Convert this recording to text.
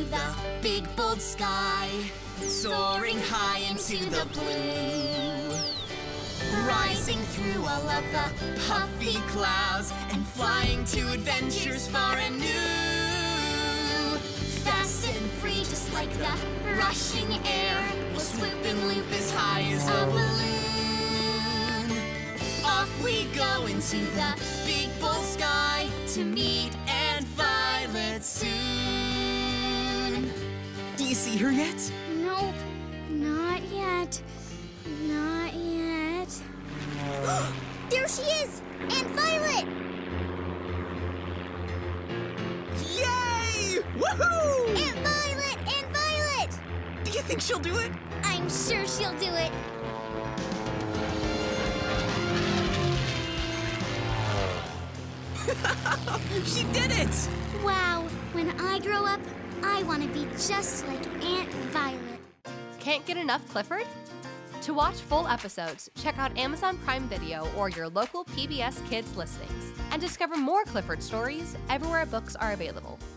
the big bold sky, soaring high into the blue, rising through all of the puffy clouds and flying to adventures far and new. Fast and free, just like the rushing air, we'll swoop and loop as high as a balloon. Off we go into the big bold sky to meet Aunt Violet soon. Do you see her yet? Nope, not yet. Not yet. There she is! Aunt Violet! Yay! Woohoo! Aunt Violet! Aunt Violet! Do you think she'll do it? I'm sure she'll do it. She did it! Wow, when I grow up, I want to be just like Aunt Violet. Can't get enough Clifford? To watch full episodes, check out Amazon Prime Video or your local PBS Kids listings, and discover more Clifford stories everywhere books are available.